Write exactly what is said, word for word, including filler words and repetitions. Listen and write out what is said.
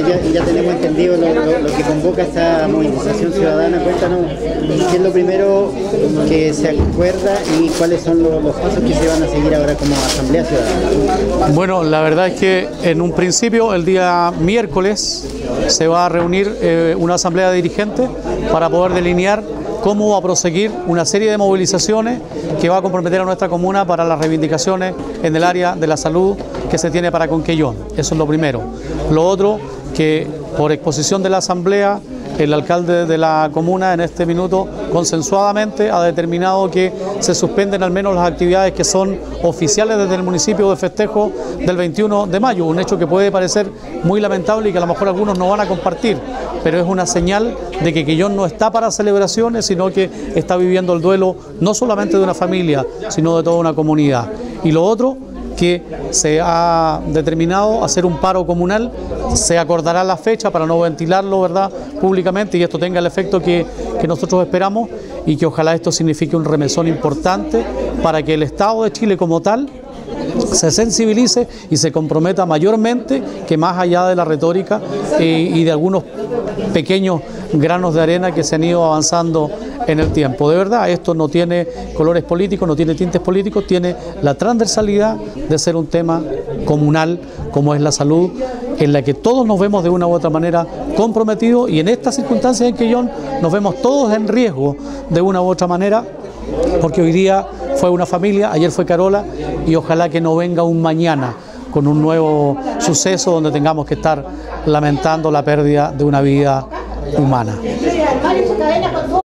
ya, ya tenemos entendido lo, lo, lo que convoca esta movilización ciudadana. Cuéntanos qué es lo primero que se acuerda y cuáles son los, los pasos que se van a seguir ahora como Asamblea Ciudadana. Bueno, la verdad es que en un principio, el día miércoles, se va a reunir eh, una asamblea de dirigentes para poder delinear cómo va a proseguir una serie de movilizaciones que va a comprometer a nuestra comuna para las reivindicaciones en el área de la salud que se tiene para Conquellón. Eso es lo primero. Lo otro, que por exposición de la asamblea, el alcalde de la comuna en este minuto consensuadamente ha determinado que se suspenden al menos las actividades que son oficiales desde el municipio de festejo del veintiuno de mayo, un hecho que puede parecer muy lamentable y que a lo mejor algunos no van a compartir, pero es una señal de que Quellón no está para celebraciones, sino que está viviendo el duelo no solamente de una familia, sino de toda una comunidad. Y lo otro, que se ha determinado hacer un paro comunal, se acordará la fecha para no ventilarlo, ¿verdad?, públicamente, y esto tenga el efecto que, que nosotros esperamos, y que ojalá esto signifique un remesón importante para que el Estado de Chile como tal se sensibilice y se comprometa mayormente, que más allá de la retórica eh, y de algunos pequeños granos de arena que se han ido avanzando en el tiempo. De verdad, esto no tiene colores políticos, no tiene tintes políticos, tiene la transversalidad de ser un tema comunal como es la salud, en la que todos nos vemos de una u otra manera comprometidos, y en estas circunstancias en Quellón nos vemos todos en riesgo de una u otra manera, porque hoy día fue una familia, ayer fue Carola, y ojalá que no venga un mañana con un nuevo suceso donde tengamos que estar lamentando la pérdida de una vida humana.